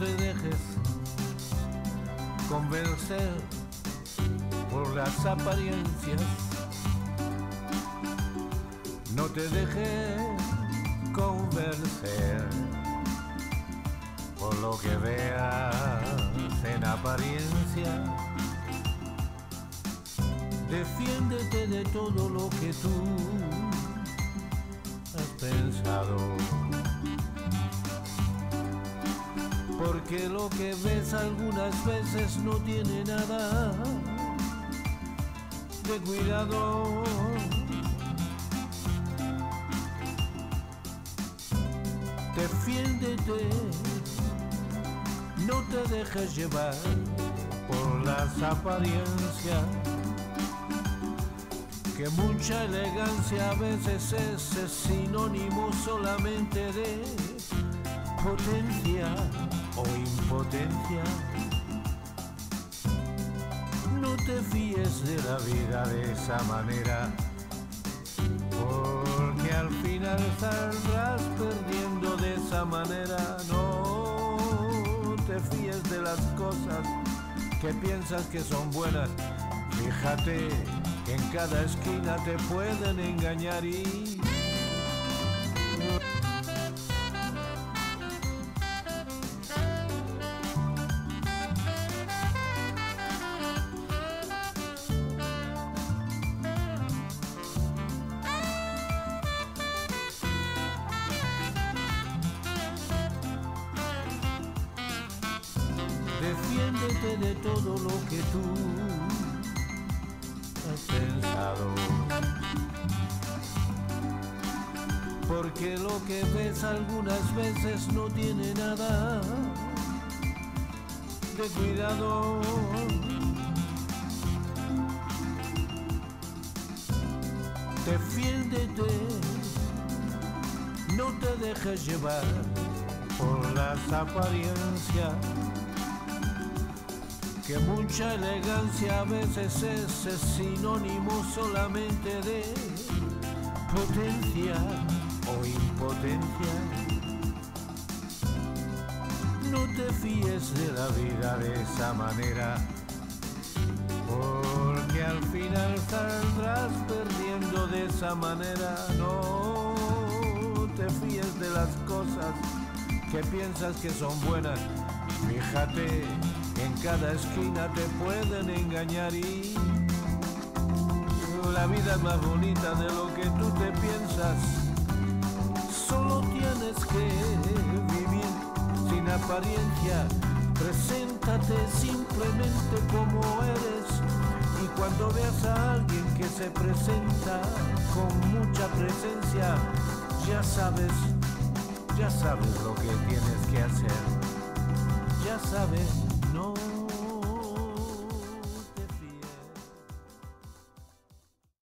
te dejes convencer por las apariencias. No te dejes convencer por lo que veas en apariencia. Defiéndete de todo lo que tú has pensado, porque lo que ves algunas veces no tiene nada de cuidado. Defiéndete, no te dejes llevar por las apariencias, que mucha elegancia a veces es sinónimo solamente de potencia o impotencia. No te fíes de la vida de esa manera, porque al final saldrás perdiendo de esa manera. No te fíes de las cosas que piensas que son buenas. Fíjate que en cada esquina te pueden engañar y defiéndete de todo lo que tú has pensado, porque lo que ves algunas veces no tiene nada de cuidado. Defiéndete, no te dejes llevar por las apariencias, que mucha elegancia a veces es sinónimo solamente de potencia o impotencia. No te fíes de la vida de esa manera, porque al final saldrás perdiendo de esa manera. No te fíes de las cosas que piensas que son buenas. Fíjate, en cada esquina te pueden engañar y la vida es más bonita de lo que tú te piensas. Solo tienes que vivir sin apariencia. Preséntate simplemente como eres, y cuando veas a alguien que se presenta con mucha presencia, ya sabes lo que tienes que hacer. Ya sabes, no